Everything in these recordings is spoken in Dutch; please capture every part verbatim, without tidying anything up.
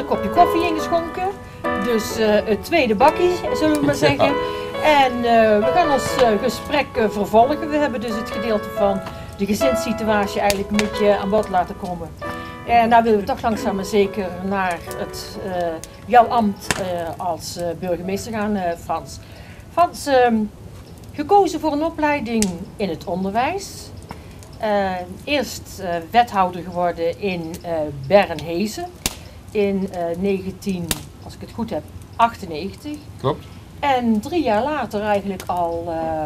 ander kopje koffie ingeschonken. Dus uh, het tweede bakkie, zullen we maar zeggen. Ja. En uh, we gaan ons uh, gesprek uh, vervolgen. We hebben dus het gedeelte van de gezinssituatie eigenlijk een beetje aan bod laten komen. En nou willen we toch langzaam maar zeker naar het, uh, jouw ambt uh, als uh, burgemeester gaan, uh, Frans. Frans, uh, gekozen voor een opleiding in het onderwijs. Uh, eerst uh, wethouder geworden in uh, Bernhezen in uh, negentien, als ik het goed heb, achtennegentig. Klopt. En drie jaar later eigenlijk al uh,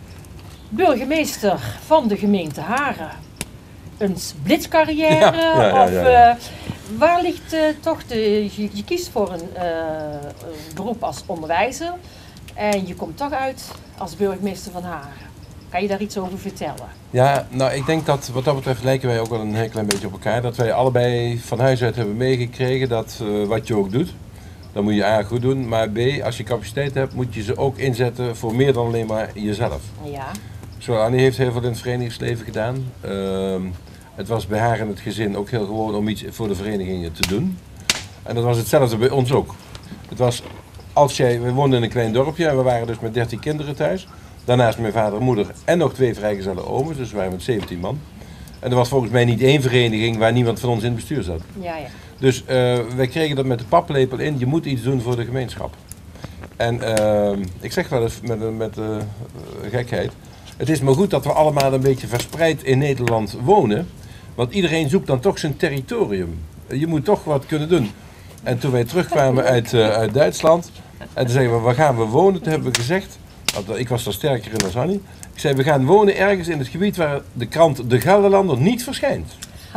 burgemeester van de gemeente Haren. Een blitzcarrière, ja, ja, ja, of ja, ja. Uh, waar ligt uh, toch de, je, je kiest voor een, uh, een beroep als onderwijzer en je komt toch uit als burgemeester van Haren. Kan je daar iets over vertellen? Ja, nou ik denk dat wat dat betreft lijken wij ook wel een heel klein beetje op elkaar. Dat wij allebei van huis uit hebben meegekregen dat uh, wat je ook doet, dan moet je A goed doen. Maar B, als je capaciteit hebt, moet je ze ook inzetten voor meer dan alleen maar jezelf. Ja. Zo, Annie heeft heel veel in het verenigingsleven gedaan. Uh, het was bij haar en het gezin ook heel gewoon om iets voor de verenigingen te doen. En dat was hetzelfde bij ons ook. Het was, als jij, we woonden in een klein dorpje en we waren dus met dertien kinderen thuis. Daarnaast mijn vader en moeder en nog twee vrijgezelle ooms, dus we waren met zeventien man. En er was volgens mij niet één vereniging waar niemand van ons in het bestuur zat. Ja, ja. Dus uh, wij kregen dat met de paplepel in, je moet iets doen voor de gemeenschap. En uh, ik zeg wel eens met, met uh, gekheid, het is maar goed dat we allemaal een beetje verspreid in Nederland wonen. Want iedereen zoekt dan toch zijn territorium. Je moet toch wat kunnen doen. En toen wij terugkwamen uit, uh, uit Duitsland, en toen zeiden we, waar gaan we wonen? Toen hebben we gezegd, want ik was daar sterker in dan Annie. Ik zei, we gaan wonen ergens in het gebied waar de krant De Gelderlander niet verschijnt.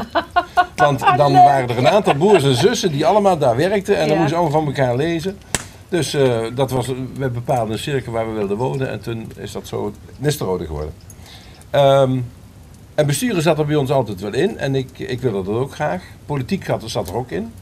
Want dan waren er een aantal broers en zussen die allemaal daar werkten en dan ja. moesten ze allemaal van elkaar lezen. Dus uh, dat was, we bepaalden een cirkel waar we wilden wonen en toen is dat zo Nisterode geworden. Um, en besturen zat er bij ons altijd wel in en ik, ik wilde dat ook graag. Politiek zat er ook in.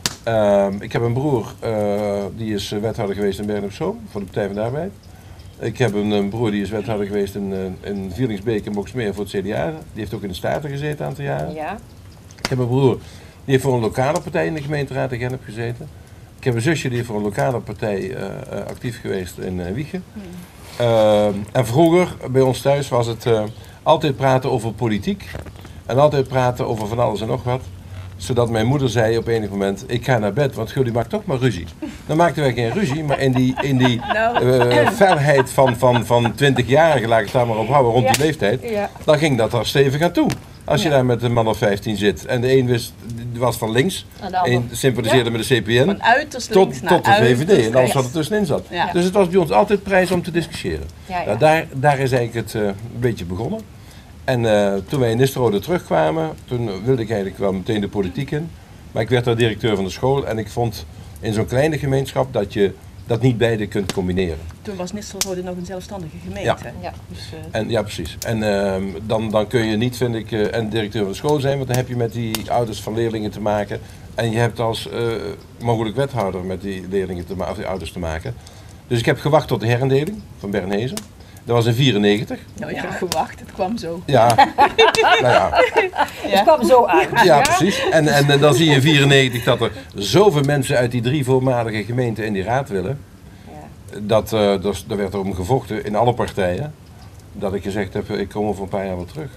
Um, ik heb een broer, uh, die is wethouder geweest in Bergen op Zoom voor de Partij van de Arbeid. Ik heb een, een broer die is wethouder geweest in, in Vielingsbeek en Boxmeer voor het C D A. Die heeft ook in de Staten gezeten een aantal jaren. Ja. Ik heb een broer die heeft voor een lokale partij in de gemeenteraad in Gennep gezeten. Ik heb een zusje die heeft voor een lokale partij uh, uh, actief geweest in uh, Wijchen. Hmm. Uh, en vroeger bij ons thuis was het uh, altijd praten over politiek. En altijd praten over van alles en nog wat. Zodat mijn moeder zei op enig moment, ik ga naar bed, want jullie maakt toch maar ruzie. Dan maakten wij geen ruzie, maar in die, in die uh, felheid van, van, van twintigjarigen, laat ik het daar maar op houden, rond ja. die leeftijd, ja. dan ging dat er stevig aan toe. Als je ja. daar met een man of vijftien zit en de een wist, was van links, een sympathiseerde ja. met de C P N, van uiterst tot, links tot de V V D en alles wat er tussenin zat. Ja. Dus het was bij ons altijd prijs om te discussiëren. Ja, ja. Nou, daar, daar is eigenlijk het uh, een beetje begonnen. En uh, toen wij in Nisterode terugkwamen, toen wilde ik eigenlijk wel meteen de politiek in. Maar ik werd daar directeur van de school en ik vond in zo'n kleine gemeenschap dat je dat niet beide kunt combineren. Toen was Nisterode nog een zelfstandige gemeente. Ja, ja. Dus, uh... en, ja precies. En uh, dan, dan kun je niet, vind ik, uh, en directeur van de school zijn, want dan heb je met die ouders van leerlingen te maken. En je hebt als uh, mogelijk wethouder met die leerlingen te ma- of die ouders te maken. Dus ik heb gewacht tot de herindeling van Bernhezen. Dat was in vierennegentig. Nou, ik heb gewacht, het kwam zo. Ja, nou ja. ja. Het kwam zo uit. Ja, ja, precies. En, en, en dan zie je in vierennegentig dat er zoveel mensen uit die drie voormalige gemeenten in die raad willen. Ja. Dat, uh, dus, daar werd er om gevochten in alle partijen. Dat ik gezegd heb, ik kom over een paar jaar wel terug.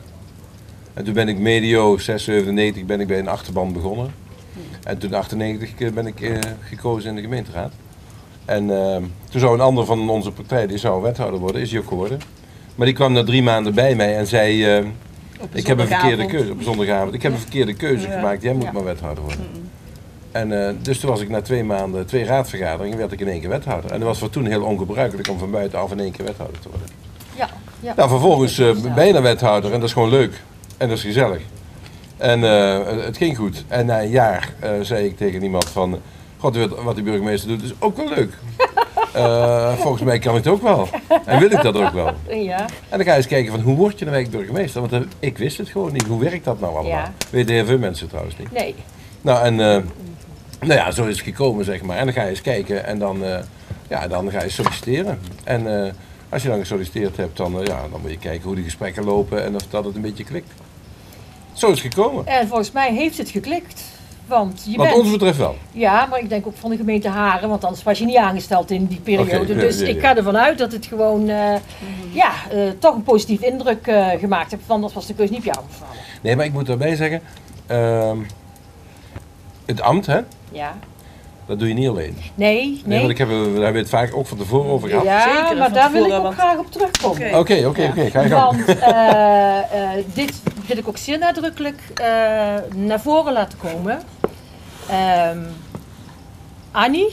En toen ben ik medio zes zevenennegentig ben ik bij een achterban begonnen. En toen in achtennegentig ben ik uh, gekozen in de gemeenteraad. En uh, toen zou een ander van onze partij, die zou wethouder worden, is hij ook geworden. Maar die kwam na drie maanden bij mij en zei, uh, ik heb een verkeerde keuze, op een zondagavond, ik heb een verkeerde keuze ja. gemaakt, jij moet ja. maar wethouder worden. Mm-mm. En uh, dus toen was ik na twee maanden, twee raadsvergaderingen, werd ik in één keer wethouder. En dat was voor toen heel ongebruikelijk om van buitenaf in één keer wethouder te worden. Ja. Ja. Nou, vervolgens uh, ben je dan wethouder en dat is gewoon leuk. En dat is gezellig. En uh, het ging goed. En na een jaar uh, zei ik tegen iemand van, God, wat de burgemeester doet is ook wel leuk. Uh, volgens mij kan ik het ook wel. En wil ik dat ook wel. Ja. En dan ga je eens kijken van hoe word je nou eigenlijk burgemeester? Want uh, ik wist het gewoon niet. Hoe werkt dat nou allemaal? Ja. Weten heel veel mensen trouwens niet. Nee. Nou, en uh, nou ja, zo is het gekomen, zeg maar. En dan ga je eens kijken en dan, uh, ja, dan ga je solliciteren. En uh, als je dan gesolliciteerd hebt, dan, uh, ja, dan moet je kijken hoe die gesprekken lopen en of dat het een beetje klikt. Zo is het gekomen. En volgens mij heeft het geklikt. Want je Wat bent... ons betreft wel. Ja, maar ik denk ook van de gemeente Haren, want anders was je niet aangesteld in die periode. Oké, ja, dus ja, ja. ik ga ervan uit dat het gewoon uh, ja, uh, toch een positieve indruk uh, gemaakt heeft. Want anders was de keus niet op jou gevallen. Nee, maar ik moet daarbij zeggen, uh, het ambt, hè, Ja. dat doe je niet alleen. Nee, nee. Nee, want ik heb, daar hebben we het vaak ook van tevoren over gehad. Ja, Zeker, maar van daar wil ik tevoren, ook want- graag op terugkomen. Oké. Oké, oké, oké, ga je gang. Want uh, uh, dit wil ik ook zeer nadrukkelijk uh, naar voren laten komen. Um, Annie,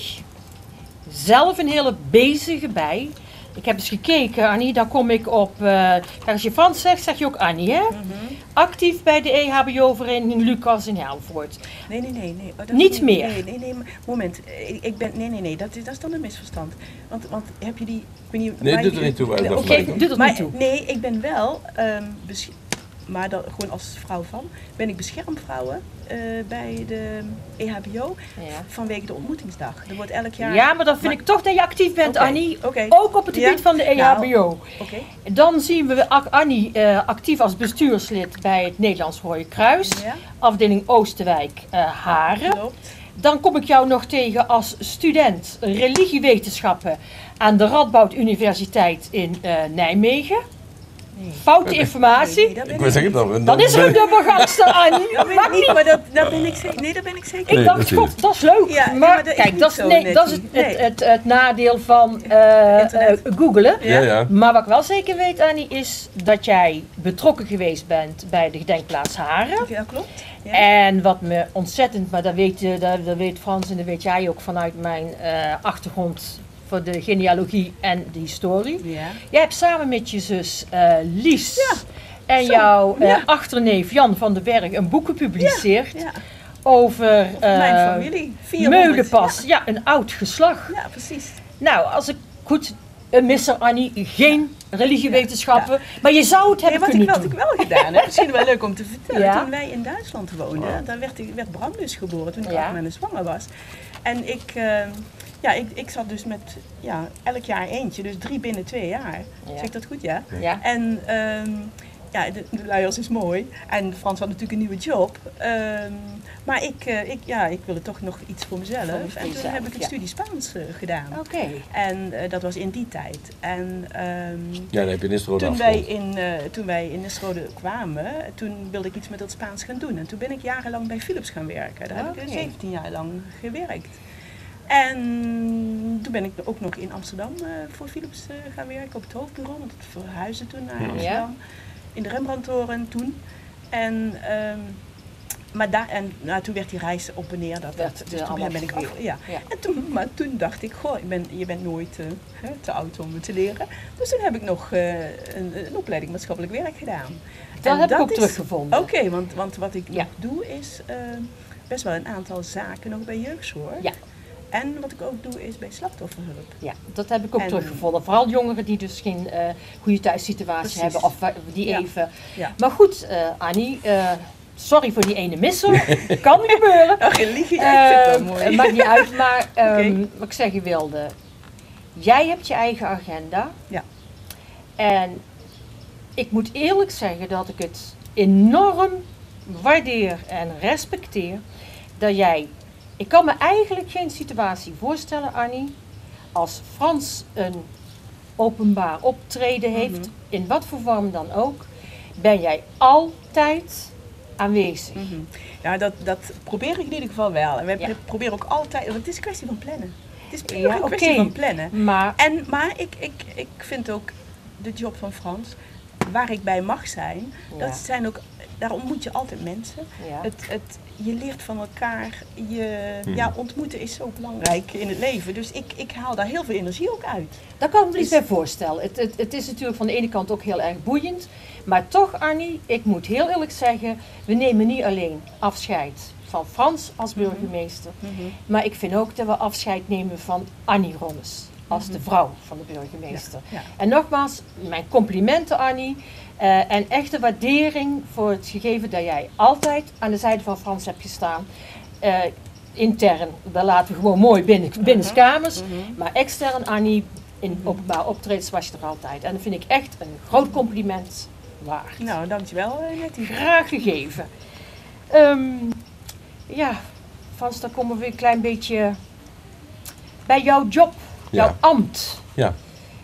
zelf een hele bezige bij. Ik heb eens gekeken, Annie, daar kom ik op. Uh, als je Frans zegt, zeg je ook Annie, hè? Mhm. Actief bij de E H B O-vereniging Lucas in Helvoort. Nee, nee, nee. nee. Oh, dat Niet is meer. Nee, nee, nee. maar- Moment. Ik, ik ben, nee, nee, nee. Dat is, dat is dan een misverstand. Want, want heb je die... Ik weet niet, Nee, waar doet je- er niet toe, waar je Nee, dat Oké, Oké, doe dat maar niet toe. nee, ik ben wel... Um, besch- maar dat, gewoon als vrouw van... Ben ik beschermvrouwen uh, bij de E H B O Ja. vanwege de ontmoetingsdag. Er wordt elk jaar... Ja, maar dan vind Maar- ik toch dat je actief bent, Oké, Annie. oké. Ook op het gebied Ja? van de E H B O. Nou, Oké. Dan zien we Ak- Annie uh, actief als bestuurslid bij het Nederlands Rode Kruis, Ja, afdeling Oosterwijk uh, Haren. klopt. Dan kom ik jou nog tegen als student religiewetenschappen aan de Radboud Universiteit in uh, Nijmegen. Nee. Foute Nee, informatie. nee, dat ben Ik wil zeggen, dan, Dan is er een dubbelgangster, Annie. Dat weet ik niet, maar dat, dat ben ik zeker. Nee, dat ben ik zeker. Ik Nee, dacht, natuurlijk. god, dat is leuk. Ja, nee, maar, maar dat is kijk, niet dat is, zo, nee, dat is het, Nettie. het, Nee. het, het nadeel van uh, Internet. uh, googlen. ja, ja. Maar wat ik wel zeker weet, Annie, is dat jij betrokken geweest bent bij de gedenkplaats Haren. Ja, klopt. Ja. En wat me ontzettend, maar dat weet, je, dat, dat weet Frans en dat weet jij ook vanuit mijn uh, achtergrond voor de genealogie en de historie. Ja. Jij hebt samen met je zus uh, Lies Ja, en zo, jouw uh, ja. achterneef Jan van den Berg een boek gepubliceerd Ja, over of mijn uh, familie. vierhonderd. Meulenpas. Ja. een oud geslacht. Ja, ja, precies. Nou, als ik goed, uh, misser Annie, geen religiewetenschappen, maar je zou het Nee, hebben wat ik, kunnen wat doen. ik wel gedaan heb, misschien wel leuk om te vertellen. Ja. Toen wij in Duitsland woonden, daar werd, ik- werd Bram dus geboren toen ik Ja. acht maanden zwanger was. En ik, uh, ja, ik, ik zat dus met ja, elk jaar eentje, dus drie binnen twee jaar. Ja. Zeg ik dat goed, ja? Ja. En um, ja, de, de luiers is mooi. En Frans had natuurlijk een nieuwe job. Um, maar ik, uh, ik, ja, ik wilde toch nog iets voor mezelf. Voor en toen jezelf, heb ik een ja. studie Spaans uh, gedaan. Oké. En uh, dat was in die tijd. En um, Ja, dan heb je Nistelrode toen, wij afgerond. in, uh, toen wij in Nistelrode kwamen, toen wilde ik iets met dat Spaans gaan doen. En toen ben ik jarenlang bij Philips gaan werken. Daar heb ik Oké. zeventien jaar lang gewerkt. En toen ben ik ook nog in Amsterdam uh, voor Philips uh, gaan werken op het hoofdbureau. Want het verhuisde toen naar Ja. Amsterdam. In de Rembrandttoren toen. En, um, maar daar, en nou, toen werd die reis op en neer. Dat, Werd, dat, uh, dus toen allemaal ben ik veel. af, ja. Ja. En toen, maar toen dacht ik, goh, ik ben, je bent nooit uh, hè, te oud om het te leren. Dus toen heb ik nog uh, een, een opleiding maatschappelijk werk gedaan. Dat En heb ik ook is- teruggevonden. Oké, want, want wat ik Ja. nog doe is uh, best wel een aantal zaken nog bij jeugdzorg. Ja. En wat ik ook doe is bij slachtofferhulp. Ja, dat heb ik ook En- teruggevonden. Vooral jongeren die dus geen uh, goede thuissituatie Precies. hebben of wa- die Ja. even... Ja. Maar goed, uh, Annie, uh, sorry voor die ene misser. Kan gebeuren. Ach, religie, ja, ik vind het wel Uh, mooi. maakt niet uit, maar um, Oké. wat ik zeggen wilde. Jij hebt je eigen agenda. Ja. En ik moet eerlijk zeggen dat ik het enorm waardeer en respecteer dat jij... Ik kan me eigenlijk geen situatie voorstellen, Annie, als Frans een openbaar optreden heeft, Mhm. in wat voor vorm dan ook, ben jij altijd aanwezig. Mhm. Ja, dat, dat probeer ik in ieder geval wel. En wij Ja. pro- proberen ook altijd, want het is een kwestie van plannen. Het is puur Ja, een kwestie oké. van plannen. Maar En, maar ik, ik, ik vind ook de job van Frans, waar ik bij mag zijn, Ja. dat zijn ook, daar ontmoet je altijd mensen. ja, Het, het, je leert van elkaar, je, Hmm. ja, ontmoeten is zo belangrijk in het leven. Dus ik, ik haal daar heel veel energie ook uit. daar kan ik me iets is- bij voorstellen. Het, het, het is natuurlijk van de ene kant ook heel erg boeiend. Maar toch, Annie, ik moet heel eerlijk zeggen, we nemen niet alleen afscheid van Frans als Mhm. burgemeester. Maar ik vind ook dat we afscheid nemen van Annie Ronnes als de vrouw van de burgemeester. Ja, ja. En nogmaals, mijn complimenten Annie. Uh, en echte waardering voor het gegeven dat jij altijd aan de zijde van Frans hebt gestaan. Uh, intern, daar laten we gewoon mooi binnen, binnenskamers. Mhm. Maar extern Annie, in openbaar optredens was je er altijd. En dat vind ik echt een groot compliment waard. Nou, dankjewel eh, Nettie. Graag gegeven. Um, ja, Frans, dan komen we weer een klein beetje bij jouw job, jouw Ja. ambt. Ja.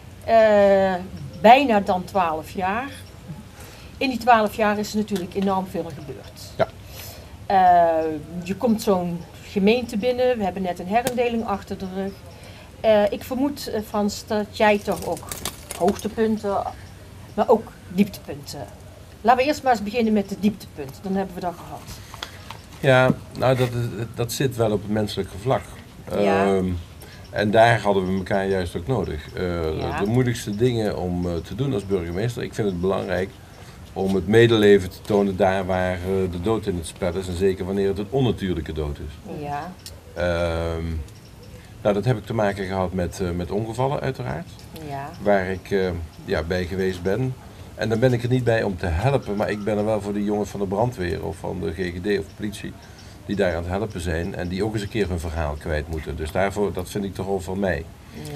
Uh, bijna dan twaalf jaar. In die twaalf jaar is er natuurlijk enorm veel gebeurd. Ja. Uh, je komt zo'n gemeente binnen, we hebben net een herindeling achter de rug. Uh, ik vermoed, uh, Frans, dat jij toch ook hoogtepunten, maar ook dieptepunten. Laten we eerst maar eens beginnen met de dieptepunten, dan hebben we dat gehad. Ja, nou dat, dat zit wel op het menselijke vlak. Ja. Uh, en daar hadden we elkaar juist ook nodig. Uh, Ja. De moeilijkste dingen om uh, te doen als burgemeester, ik vind het belangrijk om het medeleven te tonen daar waar uh, de dood in het spel is. En zeker wanneer het een onnatuurlijke dood is. Ja. Uh, nou, dat heb ik te maken gehad met, uh, met ongevallen uiteraard. Ja. Waar ik uh, ja, bij geweest ben. En dan ben ik er niet bij om te helpen, maar ik ben er wel voor de jongens van de brandweer of van de G G D of politie die daar aan het helpen zijn en die ook eens een keer hun verhaal kwijt moeten. Dus daarvoor, dat vind ik toch al van mij.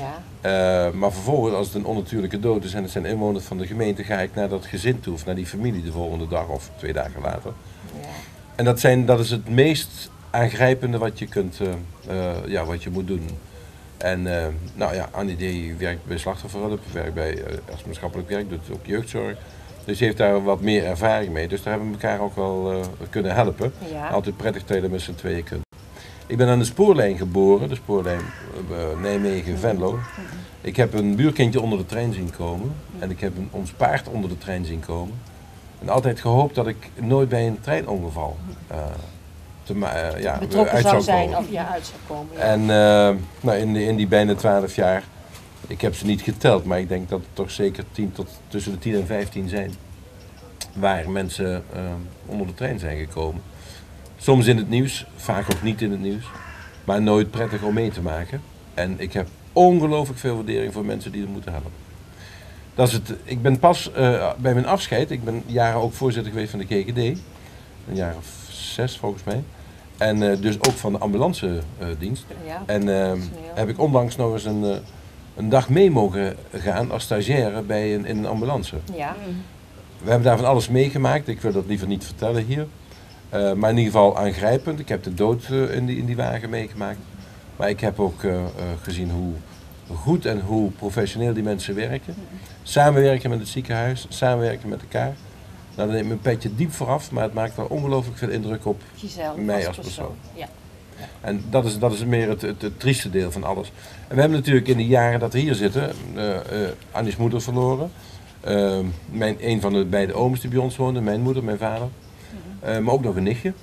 Ja. Uh, maar vervolgens, als het een onnatuurlijke dood is en het zijn inwoners van de gemeente, ga ik naar dat gezin toe of naar die familie de volgende dag of twee dagen later. Ja. En dat, zijn, dat is het meest aangrijpende wat je, kunt, uh, uh, ja, wat je moet doen. En uh, nou ja, Annie die werkt bij slachtofferhulp, werkt bij uh, als maatschappelijk werk, doet ook jeugdzorg. Dus die heeft daar wat meer ervaring mee. Dus daar hebben we elkaar ook wel uh, kunnen helpen. Ja. Altijd prettig dat je dat met z'n tweeën kunt. Ik ben aan de spoorlijn geboren, de spoorlijn uh, Nijmegen-Venlo. Ik heb een buurkindje onder de trein zien komen. En ik heb een, ons paard onder de trein zien komen. En altijd gehoopt dat ik nooit bij een treinongeval uh, te, uh, ja, betrokken uit zou zou zijn komen. of ja, uit zou komen. Ja. En uh, nou, in, die, in die bijna twaalf jaar, ik heb ze niet geteld, maar ik denk dat het toch zeker tien tot tussen de tien en vijftien zijn. Waar mensen uh, onder de trein zijn gekomen. Soms in het nieuws, vaak ook niet in het nieuws. Maar nooit prettig om mee te maken. En ik heb ongelooflijk veel waardering voor mensen die er moeten helpen. Dat is het. Ik ben pas uh, bij mijn afscheid, ik ben jaren ook voorzitter geweest van de G G D. Een jaar of zes volgens mij. En uh, dus ook van de ambulance uh, dienst. Ja. En uh, heb ik onlangs nog eens een, uh, een dag mee mogen gaan als stagiaire bij een, in een ambulance. Ja. We hebben daar van alles meegemaakt, ik wil dat liever niet vertellen hier. Uh, maar in ieder geval aangrijpend. Ik heb de dood uh, in, die, in die wagen meegemaakt. Maar ik heb ook uh, uh, gezien hoe goed en hoe professioneel die mensen werken. Samenwerken met het ziekenhuis, samenwerken met elkaar. Nou, dan neemt mijn petje diep vooraf, maar het maakt wel ongelooflijk veel indruk op Jezelf mij als als persoon. Ja. En dat is, dat is meer het, het, het trieste deel van alles. En we hebben natuurlijk in de jaren dat we hier zitten, uh, uh, Annie's moeder verloren. Uh, mijn, een van de beide ooms die bij ons woonden, mijn moeder, mijn vader. Uh, maar ook nog een nichtje.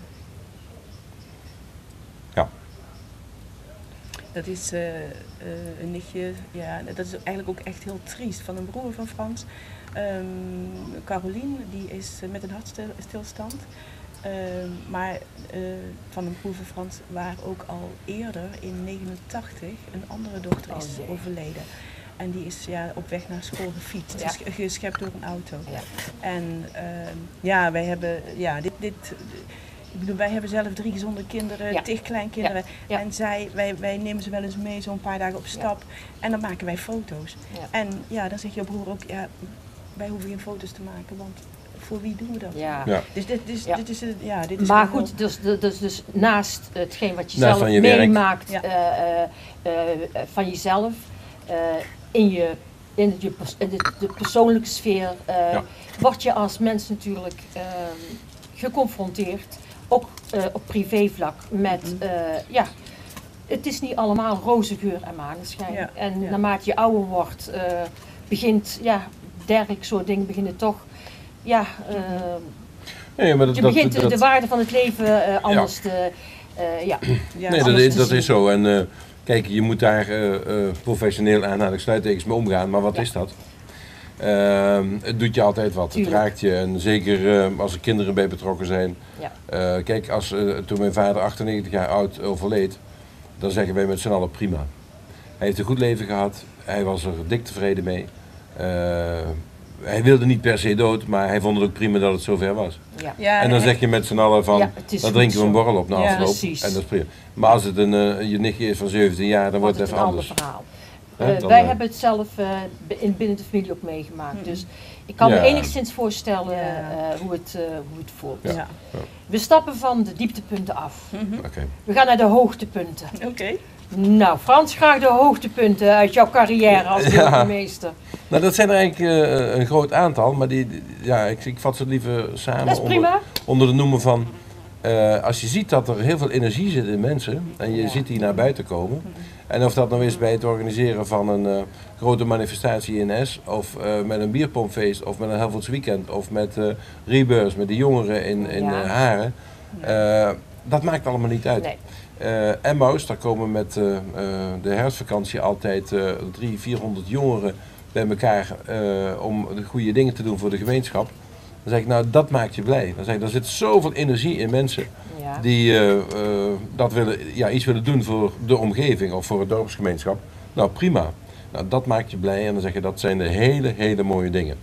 Ja. Dat is uh, uh, een nichtje, ja, dat is eigenlijk ook echt heel triest. Van een broer van Frans, um, Carolien, die is uh, met een hartstilstand. Uh, maar uh, van een broer van Frans, waar ook al eerder in negenentachtig een andere dochter is oh, nee. overleden. En die is ja, op weg naar school gefietst, Ja. is geschept door een auto. Ja. En uh, ja, wij hebben, ja, dit, dit, ik bedoel, wij hebben zelf drie gezonde kinderen, Ja. tig kleinkinderen. Ja. Ja. En zij, wij, wij nemen ze wel eens mee zo'n paar dagen op stap. Ja. En dan maken wij foto's. Ja. En ja, dan zegt jouw broer ook, ja, wij hoeven geen foto's te maken, want voor wie doen we dat? Ja. Ja. Dus dit, dit, Ja. dit is, ja, dit is Maar gewoon goed, dus, dus, dus naast hetgeen wat je Naast zelf van je werk. meemaakt Ja. uh, uh, uh, van jezelf, uh, in, je, in, je pers in de, de persoonlijke sfeer, uh, Ja. word je als mens natuurlijk uh, geconfronteerd, ook uh, op privévlak, met, uh, ja, het is niet allemaal roze geur en maneschijn. Ja. En Ja. naarmate je ouder wordt, uh, begint, ja, dergelijke soort dingen beginnen toch, ja, uh, Nee, maar dat, je dat, begint dat, de waarde van het leven uh, anders Ja. te, uh, ja. ja, nee, dat, anders is, te dat zien. is zo. En uh, kijk, je moet daar uh, uh, professioneel aanhalingstekens mee omgaan, maar wat Ja. is dat? Uh, het doet je altijd wat, Tuurlijk. het raakt je. En zeker uh, als er kinderen bij betrokken zijn. Ja. Uh, kijk, als, uh, toen mijn vader achtennegentig jaar oud overleed, dan zeggen wij met z'n allen prima. Hij heeft een goed leven gehad, hij was er dik tevreden mee. Uh, hij wilde niet per se dood, maar hij vond het ook prima dat het zover was. Ja. ja, En dan zeg je met z'n allen van, Ja, het is dan goed drinken we een zo. borrel op na Ja, afloop. precies. En dat is prima. Maar als het een, uh, je nichtje is van zeventien jaar, dan wordt Wordt het het even een ander anders. verhaal. Hè, Uh, dan, wij uh, hebben het zelf uh, in, binnen de familie ook meegemaakt. Mm. Dus ik kan ja. me enigszins voorstellen Ja. uh, hoe, het, uh, hoe het voelt. Ja. Ja. Ja. We stappen van de dieptepunten af. Mm-hmm. Okay. We gaan naar de hoogtepunten. Oké. Okay. Nou, Frans, graag de hoogtepunten uit jouw carrière als burgemeester. Ja. Nou, dat zijn er eigenlijk uh, een groot aantal, maar die, die, ja, ik, ik vat ze liever samen dat is prima. Onder, onder de noemer van... Uh, als je ziet dat er heel veel energie zit in mensen en je ja. ziet die naar buiten komen. En of dat nou is bij het organiseren van een uh, grote manifestatie in S, of uh, met een bierpompfeest, of met een Helvoets Weekend, of met uh, Rebirth, met de jongeren in, in ja. uh, Haren. Uh, dat maakt allemaal niet uit. Nee. Uh, Emmaus, daar komen met uh, uh, de herfstvakantie altijd uh, driehonderd, vierhonderd jongeren bij elkaar uh, om de goede dingen te doen voor de gemeenschap. Dan zeg ik, nou dat maakt je blij. Dan zeg ik, er zit zoveel energie in mensen ja. die uh, uh, dat willen, ja, iets willen doen voor de omgeving of voor het dorpsgemeenschap. Nou prima, nou, dat maakt je blij en dan zeg je, dat zijn de hele, hele mooie dingen.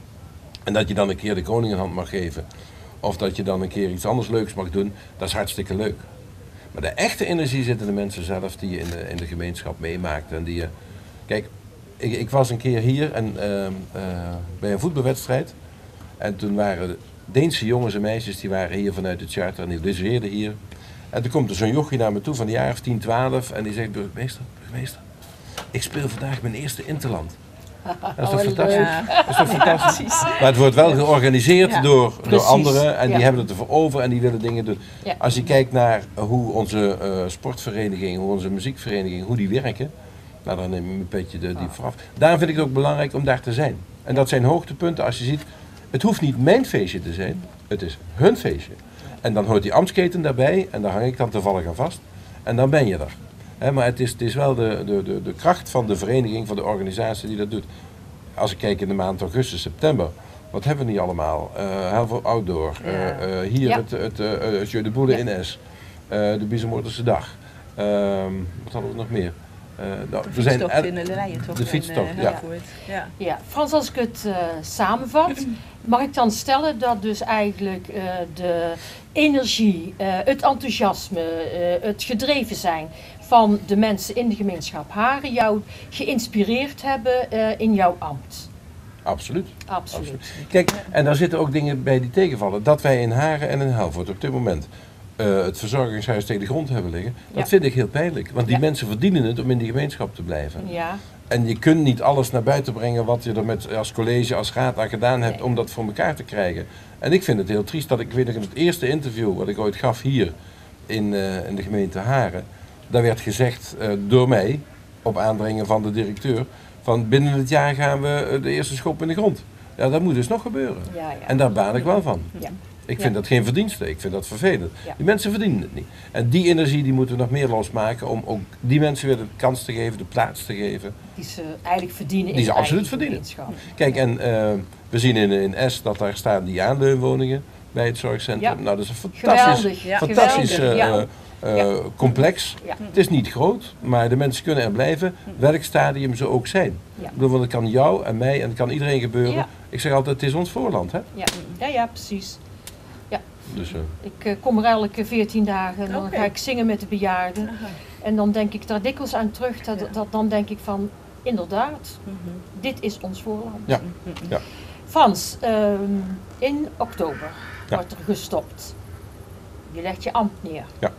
En dat je dan een keer de koning een hand mag geven of dat je dan een keer iets anders leuks mag doen, dat is hartstikke leuk. Maar de echte energie zit in de mensen zelf die je in de, in de gemeenschap meemaakt. En die je, kijk, ik, ik was een keer hier en, uh, uh, bij een voetbalwedstrijd. En toen waren Deense jongens en meisjes, die waren hier vanuit het charter en die logeerden hier. En toen komt er zo'n jochie naar me toe van de jaar of tien, twaalf en die zegt, burgemeester, burgemeester, ik speel vandaag mijn eerste interland. Dat is toch fantastisch? Ja. Dat is toch fantastisch? Maar het wordt wel georganiseerd ja. door, door anderen en die ja. hebben het ervoor over en die willen dingen doen. Ja. Als je kijkt naar hoe onze uh, sportverenigingen, hoe onze muziekverenigingen, hoe die werken, nou dan neem je een beetje de, die vooraf. Daarom vind ik het ook belangrijk om daar te zijn. En dat zijn hoogtepunten als je ziet, het hoeft niet mijn feestje te zijn, het is hun feestje. En dan hoort die ambtsketen daarbij en daar hang ik dan toevallig aan vast en dan ben je er. He, maar het is, het is wel de, de, de, de kracht van de vereniging, van de organisatie die dat doet. Als ik kijk in de maand augustus, september, wat hebben we niet allemaal? Uh, heel veel outdoor, uh, uh, hier ja. het, het, uh, het Jeu de Boule ja. in S, uh, de Biezenmoortense dag, uh, wat hadden we nog meer? Uh, nou, de fietstocht in de Leyen toch? De fietstocht, in, uh, ja. ja. Ja. Frans, als ik het uh, samenvat, mag ik dan stellen dat dus eigenlijk uh, de energie, uh, het enthousiasme, uh, het gedreven zijn van de mensen in de gemeenschap Haren jou geïnspireerd hebben uh, in jouw ambt? Absoluut. Absoluut. Absoluut. Kijk, en daar zitten ook dingen bij die tegenvallen. Dat wij in Haren en in Helvoort op dit moment uh, het verzorgingshuis tegen de grond hebben liggen, dat ja. vind ik heel pijnlijk. Want die ja. mensen verdienen het om in die gemeenschap te blijven. Ja. En je kunt niet alles naar buiten brengen wat je er met, als college, als raad aan gedaan hebt nee. om dat voor elkaar te krijgen. En ik vind het heel triest dat ik weet dat in het eerste interview wat ik ooit gaf hier in, uh, in de gemeente Haren, daar werd gezegd uh, door mij, op aandringen van de directeur, van binnen het jaar gaan we uh, de eerste schop in de grond. Ja, dat moet dus nog gebeuren. Ja, ja. En daar baan ik wel van. Ja. Ik vind ja. dat geen verdienste, ik vind dat vervelend. Ja. Die mensen verdienen het niet. En die energie die moeten we nog meer losmaken om ook die mensen weer de kans te geven, de plaats te geven. Die ze eigenlijk verdienen in Die ze de absoluut verdienen. Kijk, en uh, we zien in, in S dat daar staan die aanleunwoningen bij het zorgcentrum. Ja. Nou, dat is een fantastisch, ja. fantastisch uh, ja. uh, ja. complex. Ja. Het is niet groot, maar de mensen kunnen er blijven, welk stadium ze ook zijn. Ja. Ik bedoel, want het kan jou en mij en het kan iedereen gebeuren. Ja. Ik zeg altijd, het is ons voorland. Hè? Ja. Ja, ja, precies. Ja. Dus, uh, ik uh, kom er elke veertien dagen en dan okay. ga ik zingen met de bejaarden. Aha. En dan denk ik daar dikwijls aan terug, dat, ja. dat, dan denk ik van, inderdaad, mm-hmm. dit is ons voorland. Ja. Ja. Frans, uh, in oktober ja. wordt er gestopt. Je legt je ambt neer. Ja.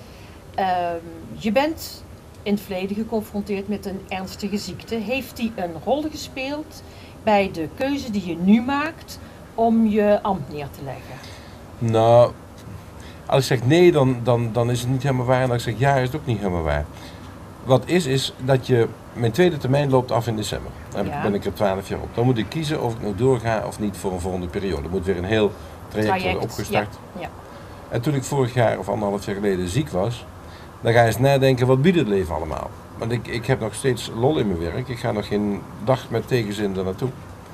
Uh, je bent in het verleden geconfronteerd met een ernstige ziekte. Heeft die een rol gespeeld bij de keuze die je nu maakt om je ambt neer te leggen? Nou, als ik zeg nee, dan, dan, dan is het niet helemaal waar. En als ik zeg ja, is het ook niet helemaal waar. Wat is, is dat je... Mijn tweede termijn loopt af in december. Dan ja. ben ik er twaalf jaar op. Dan moet ik kiezen of ik nog doorga of niet voor een volgende periode. Er moet weer een heel traject, traject. worden opgestart. Ja. Ja. En toen ik vorig jaar of anderhalf jaar geleden ziek was, dan ga je eens nadenken, wat biedt het leven allemaal? Want ik, ik heb nog steeds lol in mijn werk. Ik ga nog geen dag met tegenzin daar naartoe.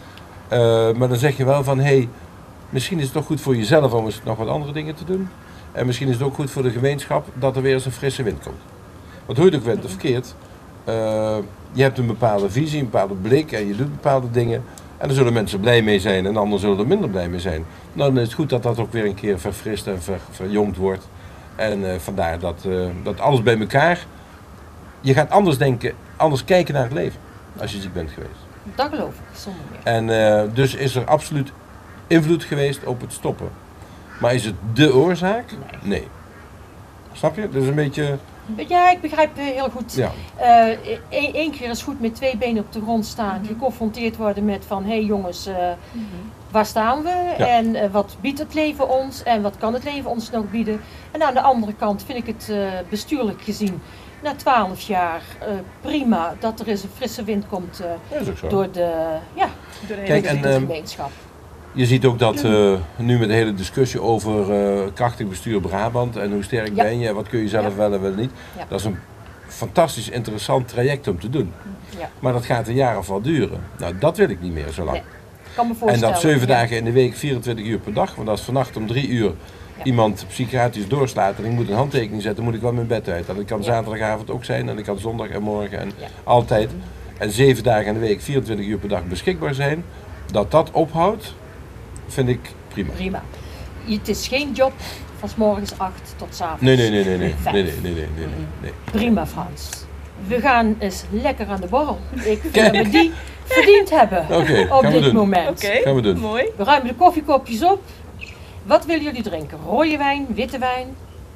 Uh, maar dan zeg je wel van, hé, hey, misschien is het toch goed voor jezelf om eens nog wat andere dingen te doen. En misschien is het ook goed voor de gemeenschap dat er weer eens een frisse wind komt. Want hoe je het ook bent of verkeerd, uh, je hebt een bepaalde visie, een bepaalde blik en je doet bepaalde dingen. En daar zullen mensen blij mee zijn en anderen zullen er minder blij mee zijn. Nou, dan is het goed dat dat ook weer een keer verfrist en ver, verjongd wordt. En uh, vandaar dat, uh, dat alles bij elkaar, je gaat anders denken, anders kijken naar het leven. als je ziek bent geweest. Dat geloof ik, zonder meer. En uh, dus is er absoluut invloed geweest op het stoppen. Maar is het dé oorzaak? Nee. Nee. Snap je? Dus een beetje... Ja, ik begrijp heel goed. Ja. Eén uh, keer is goed met twee benen op de grond staan, mm-hmm. geconfronteerd worden met van, hé hey jongens, uh, mm-hmm. waar staan we? Ja. En uh, wat biedt het leven ons? En wat kan het leven ons nog bieden? En aan de andere kant vind ik het uh, bestuurlijk gezien, na twaalf jaar, uh, prima dat er eens een frisse wind komt uh, door de, ja, door de hele Kijk, en, de gemeenschap. Je ziet ook dat uh, nu met de hele discussie over uh, krachtig bestuur Brabant en hoe sterk ja. ben je en wat kun je zelf ja. wel en wel niet. Ja. Dat is een fantastisch interessant traject om te doen. Ja. Maar dat gaat een jaar of wat duren. Nou, dat wil ik niet meer zo lang. Nee. Kan me voorstellen. En dat zeven ja. dagen in de week, vierentwintig uur per dag. Want als vannacht om drie uur ja. iemand psychiatrisch doorslaat en ik moet een handtekening zetten, moet ik wel mijn bed uit. En dat kan ja. zaterdagavond ook zijn en dat kan zondag en morgen en ja. altijd. En zeven dagen in de week, vierentwintig uur per dag beschikbaar zijn. Dat dat ophoudt, vind ik prima. Prima. Het is geen job van 's morgens acht tot 's avonds. Nee, nee, nee, nee, nee. nee, nee, nee, nee, nee, nee. Prima, Frans. We gaan eens lekker aan de borrel. Ik vind dat we die verdiend hebben okay, op dit doen. moment. Oké, okay, gaan we doen. Mooi. We ruimen de koffiekopjes op. Wat willen jullie drinken? Rode wijn, witte wijn?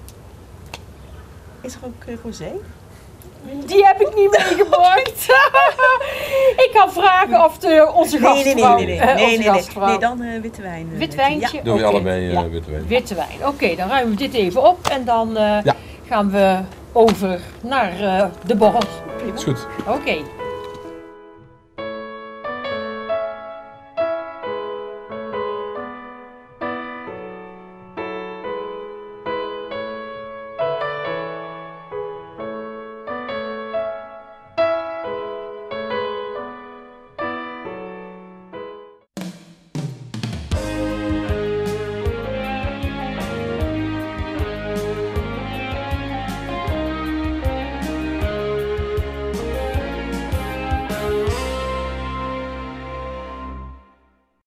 Is er ook uh, rosé? Die heb ik niet meegebracht. Ik kan vragen of de, onze gastvrouw... Nee, nee, nee. nee, nee, nee, nee, nee. nee dan uh, witte wijn. Wit wijntje? Ja. Doen we okay. allebei uh, ja. witte wijn. Witte wijn. Oké, okay, dan ruimen we dit even op en dan uh, ja. gaan we over naar uh, de borrel. Is goed. Oké. Okay.